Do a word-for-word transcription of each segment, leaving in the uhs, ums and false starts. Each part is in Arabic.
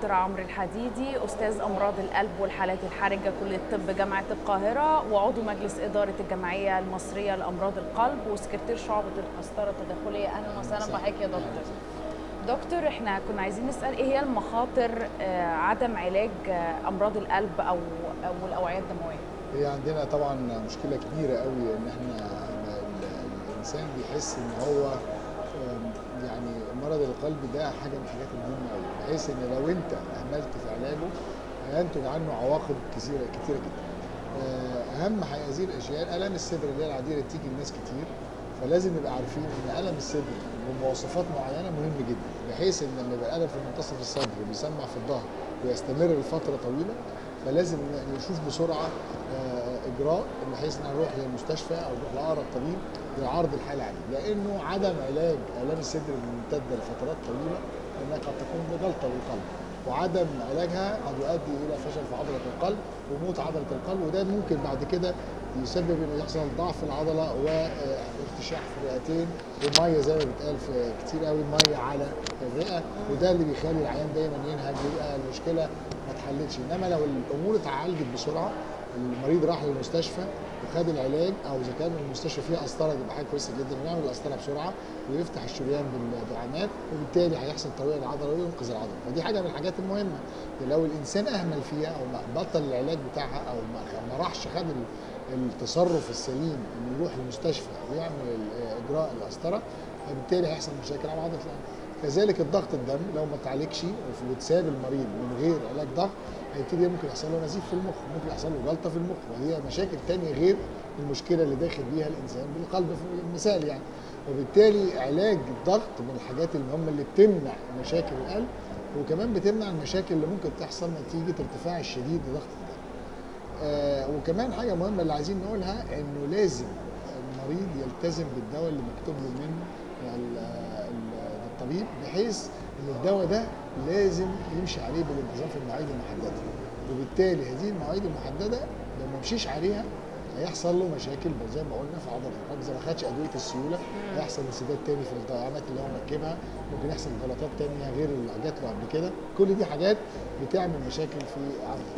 دكتور عمرو الحديدي، أستاذ أمراض القلب والحالات الحرجة كلية طب جامعة القاهرة، وعضو مجلس إدارة الجمعية المصرية لأمراض القلب وسكرتير شعبة القسطرة التداخلية. أهلا وسهلا بحضرتك يا دكتور. دكتور، احنا كنا عايزين نسأل ايه هي المخاطر عدم علاج أمراض القلب أو أو الأوعية الدموية؟ هي عندنا طبعا مشكلة كبيرة قوي ان احنا الإنسان بيحس ان هو يعني مرض القلب ده حاجه من الحاجات المهمه قوي، بحيث ان لو انت اهملت في علاجه هينتج عنه عواقب كثيره كثيره جدا. اهم هذه الاشياء الام الصدر اللي هي العاديه اللي بتيجي لناس كتير، فلازم نبقى عارفين ان الم الصدر بمواصفات معينه مهم جدا، بحيث ان لما يبقى الالم في منتصف الصدر وبيسمع في الظهر ويستمر لفتره طويله، فلازم نشوف بسرعه اجراء بحيث ان نروح للمستشفى او نروح لاقرب طبيب لعرض الحاله عليه، لانه عدم علاج الام الصدر الممتده لفترات طويله انها قد تكون بجلطه للقلب، وعدم علاجها قد يؤدي الى فشل في عضله القلب وموت عضله القلب، وده ممكن بعد كده يسبب انه يحصل ضعف في العضله وارتشاح في الرئتين وميه زي ما بيتقال في كتير قوي ميه على الرئه، وده اللي بيخلي العيان دايما ينهج ويبقى المشكله ما اتحلتش. انما لو الامور اتعالجت بسرعه، المريض راح للمستشفى وخد العلاج، او اذا كان المستشفى فيها قسطره يبقى حاجه كويسه جدا، ونعمل القسطره بسرعه ويفتح الشريان بالدعامات، وبالتالي هيحصل ترويع العضله وينقذ العضله، فدي حاجه من الحاجات المهمه. لو الانسان اهمل فيها او بطل العلاج بتاعها او ما راحش خد التصرف السليم انه يروح المستشفى ويعمل اجراء القسطره، فبالتالي هيحصل مشاكل على عضله القلب. كذلك الضغط الدم لو ما اتعالجش وتساب المريض من غير علاج ضغط، هيبتدي ممكن يحصل له نزيف في المخ، ممكن يحصل له جلطه في المخ، وهي مشاكل ثانيه غير المشكله اللي داخل بيها الانسان بالقلب في المثال يعني. وبالتالي علاج الضغط من الحاجات المهمه اللي بتمنع مشاكل القلب، وكمان بتمنع المشاكل اللي ممكن تحصل نتيجه ارتفاع الشديد لضغط الدم. آه وكمان حاجه مهمه اللي عايزين نقولها، انه لازم المريض يلتزم بالدواء اللي مكتوب له من الطبيب، بحيث ان الدواء ده لازم يمشي عليه بالانتظام في المواعيد المحدده، وبالتالي هذه المواعيد المحدده لو ما مشيش عليها هيحصل له مشاكل زي ما قلنا في عضله القلب. اذا ما خدش ادويه السيوله هيحصل انسداد تاني في الدعامات اللي هو مركبها، ممكن يحصل غلطات تانيه غير اللي جات له قبل كده، كل دي حاجات بتعمل مشاكل في عضله.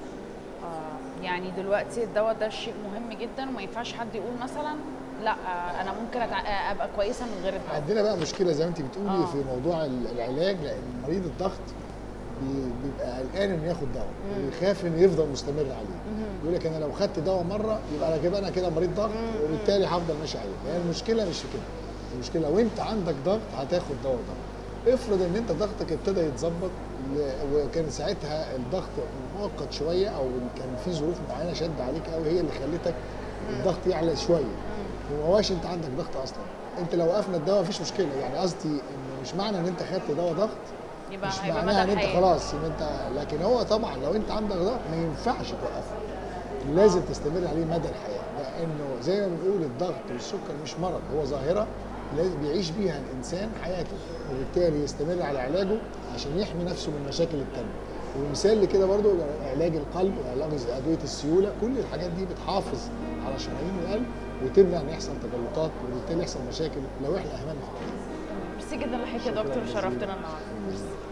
آه يعني دلوقتي الدواء ده شيء مهم جدا، وما ينفعش حد يقول مثلا لا انا ممكن ابقى كويسه من غير الدواء. عندنا بقى مشكله زي ما انت بتقولي آه. في موضوع العلاج، لان مريض الضغط بيبقى قلقان انه ياخد دواء ويخاف انه يفضل مستمر عليه، يقول لك انا لو خدت دواء مره يبقى انا كده انا كده مريض ضغط وبالتالي هفضل ماشي عليه. يعني المشكله مش في كده، المشكله لو انت عندك ضغط هتاخد دواء ضغط. افرض ان انت ضغطك ابتدى يتظبط وكان ساعتها الضغط مؤقت شويه، او كان في ظروف معينه شد عليك قوي هي اللي خلتك الضغط يعلى شويه، وما هواش انت عندك ضغط اصلا. انت لو وقفنا الدواء مفيش مشكله، يعني قصدي انه مش معنى ان انت خدت دواء ضغط يبقى مش معناها ان انت خلاص ان انت، لكن هو طبعا لو انت عندك ضغط ما ينفعش توقفه، لازم تستمر عليه مدى الحياه، لانه زي ما بنقول الضغط والسكر مش مرض، هو ظاهره لازم بيعيش بيها الانسان حياته، وبالتالي يستمر على علاجه عشان يحمي نفسه من مشاكل التانية. ومثال لكده برضو علاج القلب وعلاج ادويه السيوله، كل الحاجات دي بتحافظ على شرايين القلب وتمنع ان يحصل تجلطات وبالتالي يحصل مشاكل لو احنا اهملنا في الحاجات. ميرسي جدا لحضرتك يا دكتور، شرفتنا النهارده.